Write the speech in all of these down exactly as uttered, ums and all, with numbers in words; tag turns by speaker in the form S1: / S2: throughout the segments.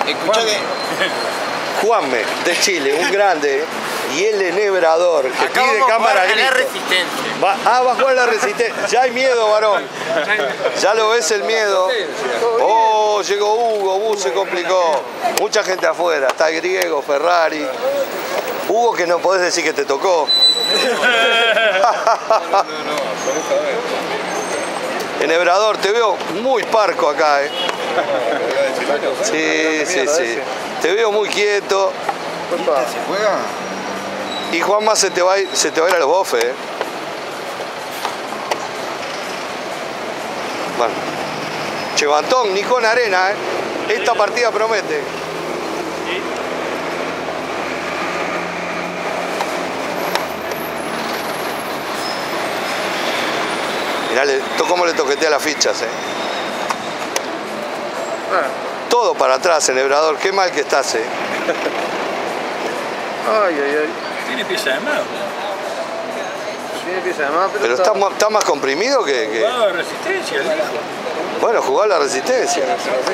S1: Escuchá que...
S2: Juanme, de Chile, un grande. Y el enhebrador, que
S1: Acá
S2: pide
S1: vamos a
S2: cámara
S1: jugar a la
S2: grito.
S1: resistencia.
S2: Va, ah, va a jugar la resistencia. Ya hay miedo, varón. Ya lo ves el miedo. Oh, llegó Hugo, Hugo se complicó. Mucha gente afuera. Está el griego, Ferrari. Hugo, que no podés decir que te tocó. Enhebrador, te veo muy parco acá, eh. Sí, sí, sí. Te veo muy quieto.
S3: ¿Se juega?
S2: Y Juanma se te va a ir, se te va a, ir a los bofes, eh. Bueno. Chevantón, ni con arena, eh. Esta partida promete. Mirá le, cómo le toquetea las fichas, eh. Todo para atrás, enhebrador. Qué mal que estás, eh.
S3: Ay, ay, ay.
S4: Tiene pieza de más.
S3: Tiene pieza de más, pero,
S2: Pero está, está más comprimido que... que...
S4: Jugado de resistencia, el hijo.
S2: Bueno, jugar la resistencia.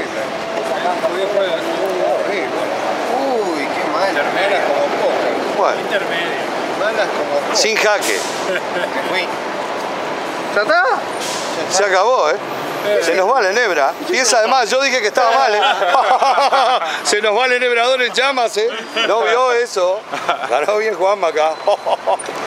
S3: Uy, qué mal.
S1: Intermedia como póker.
S2: Bueno,
S4: Intermedio.
S1: Malas como póker.
S2: sin jaque.
S1: Fui.
S3: ¿Ya está?
S2: Se acabó, ¿eh? Se nos va la enhebra. Piensa además, yo dije que estaba mal, ¿eh? Se nos va el enhebrador en llamas, ¿eh? No vio eso. Ganó bien Juanma acá.